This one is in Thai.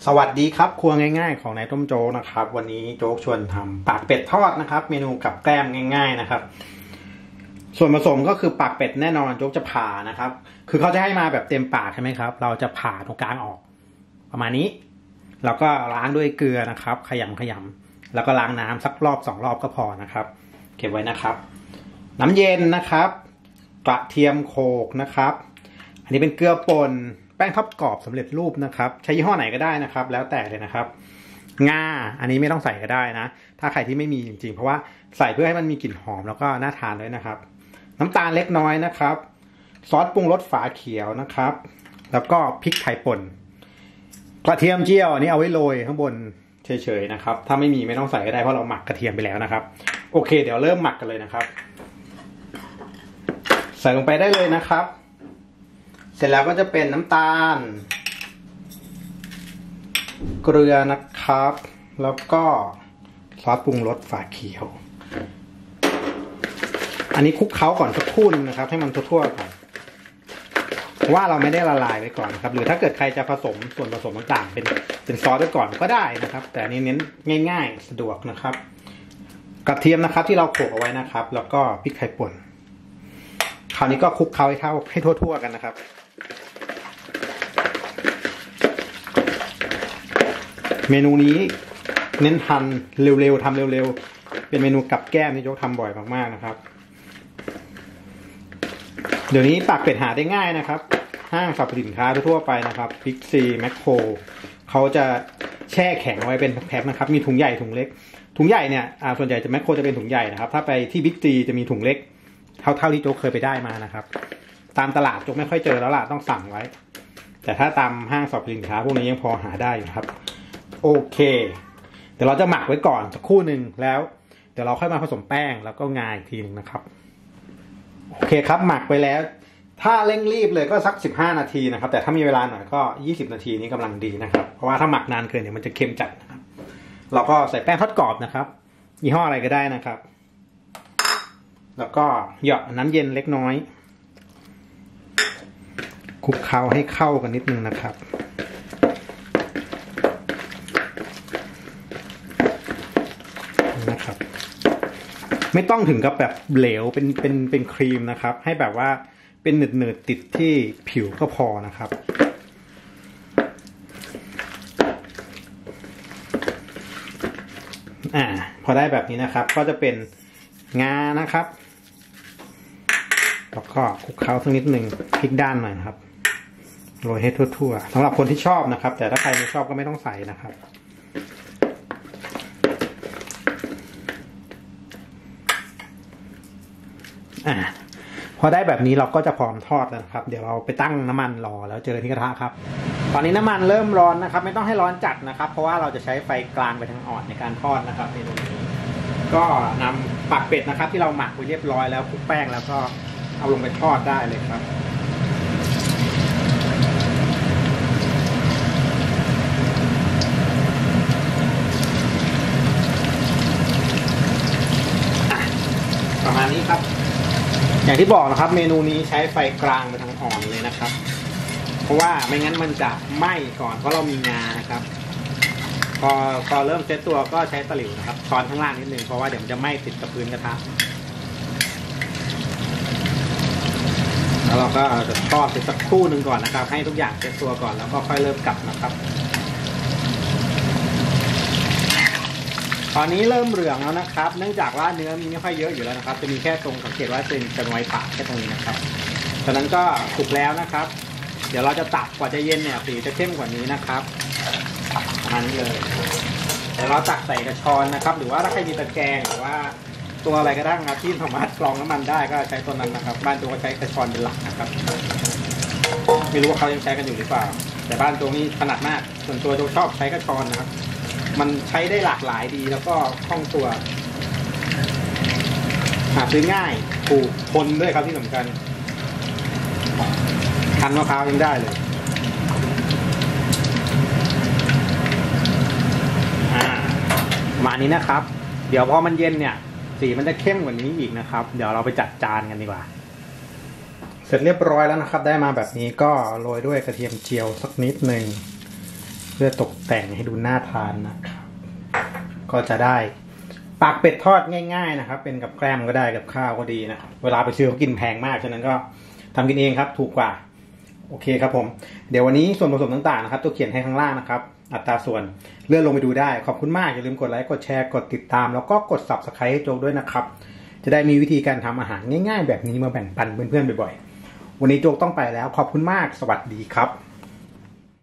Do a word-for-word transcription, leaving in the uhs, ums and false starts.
สวัสดีครับครัวง่ายๆของนายต้มโจ๊กนะครับวันนี้โจ๊กชวนทำปากเป็ดทอดนะครับเมนูกับแกล้มง่ายๆนะครับส่วนผสมก็คือปากเป็ดแน่นอนโจ๊กจะผ่านะครับคือเขาจะให้มาแบบเต็มปากใช่ไหมครับเราจะผ่าตรงกลางออกประมาณนี้แล้วก็ล้างด้วยเกลือนะครับขยำขยำแล้วก็ล้างน้ำสักรอบสองรอบก็พอนะครับเก็บไว้นะครับน้ำเย็นนะครับกระเทียมโขลกนะครับอันนี้เป็นเกลือป่นแป้งทอดกรอบสำเร็จรูปนะครับใช้ยี่ห้อไหนก็ได้นะครับแล้วแต่เลยนะครับงาอันนี้ไม่ต้องใส่ก็ได้นะถ้าใครที่ไม่มีจริงๆเพราะว่าใส่เพื่อให้มันมีกลิ่นหอมแล้วก็น่าทานด้วยนะครับน้ำตาลเล็กน้อยนะครับซอสปรุงรสฝาเขียวนะครับแล้วก็พริกไทยป่นกระเทียมเจียวอันนี้เอาไว้โรยข้างบนเฉยๆนะครับถ้าไม่มีไม่ต้องใส่ก็ได้เพราะเราหมักกระเทียมไปแล้วนะครับโอเคเดี๋ยวเริ่มหมักกันเลยนะครับใส่ลงไปได้เลยนะครับเสร็จแล้วก็จะเป็นน้ำตาลเกลือนะครับแล้วก็ซอสปรุงรสฝาเขียวอันนี้คลุกเคล้าก่อนสักครู่นึงนะครับให้มันทั่วๆก่อนว่าเราไม่ได้ละลายไว้ก่อนนะครับหรือถ้าเกิดใครจะผสมส่วนผสมต่างๆเป็นเป็นซอสไว้ก่อนก็ได้นะครับแต่อันนี้เน้นง่ายๆสะดวกนะครับกระเทียมนะครับที่เราโขลกเอาไว้นะครับแล้วก็พริกไทยป่นคราวนี้ก็คลุกเคล้าให้เข้าให้ทั่วๆกันนะครับเมนูนี้เน้นทำเร็วๆทำเร็วๆเป็นเมนูกับแก้มที่โจ๊กทำบ่อยมากๆนะครับเดี๋ยวนี้ปากเป็ดหาได้ง่ายนะครับห้างสรรพสินค้าทั่วไปนะครับบิ๊กซีแมคโครเขาจะแช่แข็งไว้เป็นแพ็คนะครับมีถุงใหญ่ถุงเล็กถุงใหญ่เนี่ยส่วนใหญ่จะแมคโครจะเป็นถุงใหญ่นะครับถ้าไปที่บิ๊กซีจะมีถุงเล็กเท่าเท่าที่โจ๊กเคยไปได้มานะครับตามตลาดโจ๊กไม่ค่อยเจอแล้วล่ะต้องสั่งไว้แต่ถ้าตามห้างสรรพสินค้าพวกนี้ยังพอหาได้อยู่ครับโอเคเดี๋ยวเราจะหมักไว้ก่อนสักครู่หนึ่งแล้วเดี๋ยวเราค่อยมาผสมแป้งแล้วก็งาอีกทีนึงนะครับโอเคครับหมักไปแล้วถ้าเร่งรีบเลยก็สักสิบห้านาทีนะครับแต่ถ้ามีเวลาหน่อยก็ยี่สิบนาทีนี้กำลังดีนะครับเพราะว่าถ้าหมักนานเกินเดี๋ยวมันจะเค็มจัดนะครับเราก็ใส่แป้งทอดกรอบนะครับยี่ห้ออะไรก็ได้นะครับแล้วก็หยอดน้ำเย็นเล็กน้อยคลุกเคล้าให้เข้ากันนิดนึงนะครับนะครับไม่ต้องถึงกับแบบเหลวเป็นเป็นเป็นครีมนะครับให้แบบว่าเป็นหนืดหนืดติดที่ผิวก็พอนะครับอ่าพอได้แบบนี้นะครับก็จะเป็นงานะครับแล้วก็คลุกเคล้าสักนิดหนึ่งพลิกด้านหน่อยนะครับโรยให้ทั่วๆสำหรับคนที่ชอบนะครับแต่ถ้าใครไม่ชอบก็ไม่ต้องใส่นะครับอ่าพอได้แบบนี้เราก็จะพร้อมทอดแล้วนะครับเดี๋ยวเราไปตั้งน้ำมันรอแล้วเจอที่กระทะครับตอนนี้น้ำมันเริ่มร้อนนะครับไม่ต้องให้ร้อนจัดนะครับเพราะว่าเราจะใช้ไฟกลางไปทางอ่อนในการทอดนะครับเมนูนี้ก็นำปากเป็ดนะครับที่เราหมักไว้เรียบร้อยแล้วคลุกแป้งแล้วก็เอาลงไปทอดได้เลยครับประมาณนี้ครับอย่างที่บอกนะครับเมนูนี้ใช้ไฟกลางไปทางอ่อนเลยนะครับเพราะว่าไม่งั้นมันจะไหม้ก่อนเพราะเรามีงานะครับพอพอเริ่มเซตตัวก็ใช้ตะหลิวนะครับช้อนข้างล่างนิดนึงเพราะว่าเดี๋ยวมันจะไหม้ติดกับพื้นกระทะแล้วเราก็จะทอดไปสักครู่หนึ่งก่อนนะครับให้ทุกอย่างเซตตัวก่อนแล้วก็ค่อยเริ่มกลับนะครับตอนนี้เริ่มเหลืองแล้วนะครับเนื่องจากว่าเนื้อมีไม่ค่อยเยอะอยู่แล้วนะครับจะมีแค่ตรงสังเกตว่าเป็นเป็นไวปากแค่ตรงนี้นะครับฉะนั้นก็สุกแล้วนะครับเดี๋ยวเราจะตักกว่าจะเย็นเนี่ยสีจะเข้มกว่านี้นะครับประมาณนี้เลยเดี๋ยวเราตักใส่กระชอนนะครับหรือว่าถ้าใครมีตะแกรงหรือว่าตัวอะไรก็ได้ครับที่สามารถกรองน้ำมันได้ก็ใช้ตัวนั้นนะครับบ้านตัวก็ใช้กระชอนเป็นหลักนะครับไม่รู้ว่าเขายังใช้กันอยู่หรือเปล่าแต่บ้านตัวนี้ถนัดมากส่วนตัวตัวชอบใช้กระชอนนะครับมันใช้ได้หลากหลายดีแล้วก็คล่องตัวหาซื้อง่ายถูกทนด้วยครับที่สำคัญคั้นมะพร้าวยังได้เลยอ่ามานี้นะครับเดี๋ยวพอมันเย็นเนี่ยสีมันจะเข้มกว่านี้อีกนะครับเดี๋ยวเราไปจัดจานกันดีกว่าเสร็จเรียบร้อยแล้วนะครับได้มาแบบนี้ก็โรยด้วยกระเทียมเจียวสักนิดหนึ่งเพื่อตกแต่งให้ดูน่าทานนะครับก็จะได้ปากเป็ดทอดง่ายๆนะครับเป็นกับแกล้มก็ได้กับข้าวก็ดีนะครับเวลาไปซื้อเขากินแพงมากฉะนั้นก็ทำกินเองครับถูกกว่าโอเคครับผมเดี๋ยววันนี้ส่วนผสมต่างๆนะครับตัวเขียนให้ข้างล่างนะครับอัตราส่วนเลื่อนลงไปดูได้ขอบคุณมากอย่าลืมกดไลค์กดแชร์กดติดตามแล้วก็กด ซับสไครบ์ ให้โจ๊กด้วยนะครับจะได้มีวิธีการทำอาหารง่ายๆแบบนี้มาแบ่งปันเพื่อนๆบ่อยๆวันนี้โจ๊กต้องไปแล้วขอบคุณมากสวัสดีครับ